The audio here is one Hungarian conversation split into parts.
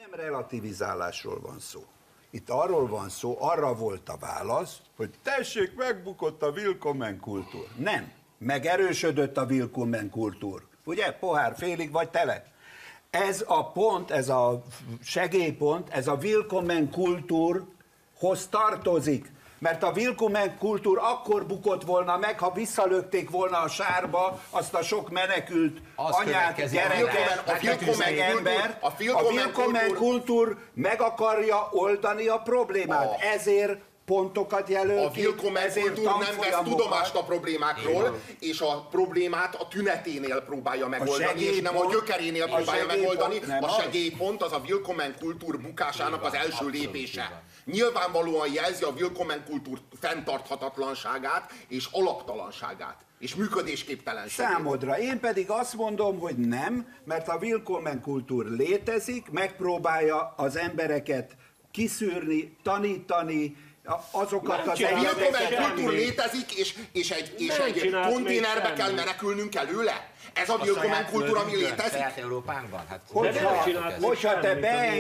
Nem relativizálásról van szó. Itt arról van szó, arra volt a válasz, hogy tessék, megbukott a Willkommenkultúr. Nem, megerősödött a Willkommenkultúr. Ugye, pohár félig vagy tele. Ez a pont, ez a segélypont, ez a Willkommenkultúrhoz tartozik. Mert a Willkommenkultúr akkor bukott volna meg, ha visszalökték volna a sárba azt a sok menekült anyát, gyereket, meg embert. A Willkommenkultúr meg akarja oldani a problémát. Ezért pontokat jelöl ki. A Willkommenkultúr nem vesz tudomást a problémákról, és a problémát a tüneténél próbálja megoldani, és nem a gyökerénél próbálja megoldani. A segélypont az a Willkommenkultúr bukásának az első lépése. Nyilvánvalóan jelzi a Willkommenkultúr fenntarthatatlanságát és alaptalanságát, és működésképtelenségét. Számodra. Én pedig azt mondom, hogy nem, mert a Willkommenkultúr létezik, megpróbálja az embereket kiszűrni, tanítani, azokat az embereket. A Willkommenkultúr létezik, és egy konténerbe kell menekülnünk előle? Ez a Willkommenkultúra, ami létezik? Európánkban? Hát, hogyha te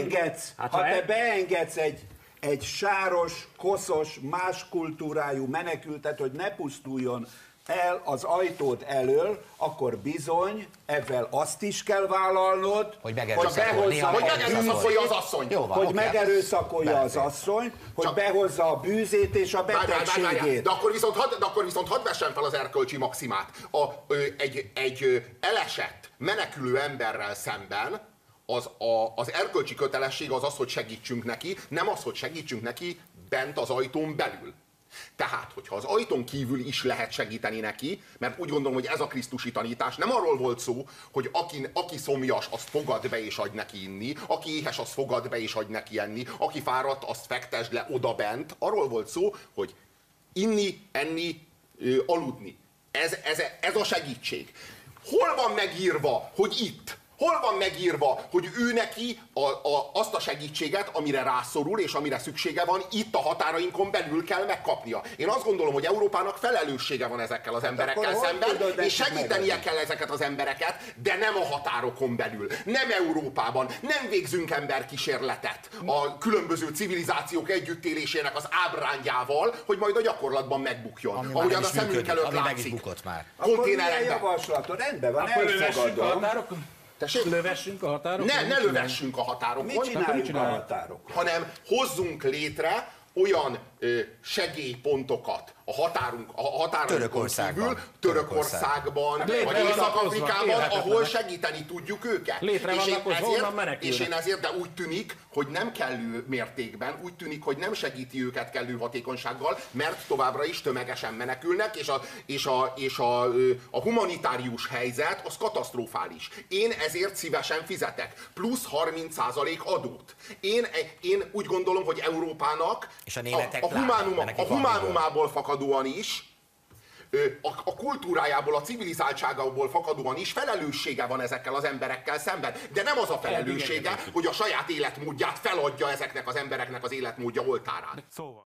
beengedsz egy sáros, koszos, más kultúrájú menekültet, hogy ne pusztuljon el az ajtód elől, akkor bizony ebben azt is kell vállalnod, hogy megerőszakolja az asszony. Hogy megerőszakolja az asszony, hogy behozza a bűzét és a betegségét. De akkor viszont hadd vessen fel az erkölcsi maximát. Egy elesett, menekülő emberrel szemben az erkölcsi kötelesség az, hogy segítsünk neki, nem az, hogy segítsünk neki bent az ajtón belül. Tehát, hogyha az ajtón kívül is lehet segíteni neki, mert úgy gondolom, hogy ez a krisztusi tanítás, nem arról volt szó, hogy aki szomjas, azt fogad be és adj neki inni, aki éhes, azt fogad be és adj neki enni, aki fáradt, azt fektesd le oda bent. Arról volt szó, hogy inni, enni, aludni. Ez a segítség. Hol van megírva, hogy itt? Hol van megírva, hogy ő neki azt a segítséget, amire rászorul és amire szüksége van, itt a határainkon belül kell megkapnia? Én azt gondolom, hogy Európának felelőssége van ezekkel az emberekkel szemben, és segítenie kell ezeket az embereket, de nem a határokon belül, nem Európában, nem végzünk emberkísérletet a különböző civilizációk együttélésének az ábrányával, hogy majd a gyakorlatban megbukjon. Ahogyan a szemünk előtt látszik. Konténerekben. Rendben van, elfogadom. Lövessünk a határokon? Ne lövessünk a határokon. Mit csináljunk a határokon? Hanem hozzunk létre olyan segélypontokat a határunkon kívül, Törökországban, vagy Észak-Afrikában, ahol segíteni tudjuk őket. És én ezért, de úgy tűnik, hogy nem kellő mértékben, úgy tűnik, hogy nem segíti őket kellő hatékonysággal, mert továbbra is tömegesen menekülnek, és a humanitárius helyzet az katasztrofális. Én ezért szívesen fizetek. Plusz 30% adót. Én úgy gondolom, hogy Európának és a humánumából fakadóan is, a kultúrájából, a civilizáltságából fakadóan is felelőssége van ezekkel az emberekkel szemben. De nem az a felelőssége, hogy a saját életmódját feladja ezeknek az embereknek az életmódja oltárán.